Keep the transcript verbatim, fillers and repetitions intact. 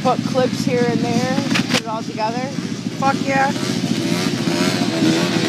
put clips here and there, put it all together. Fuck yeah.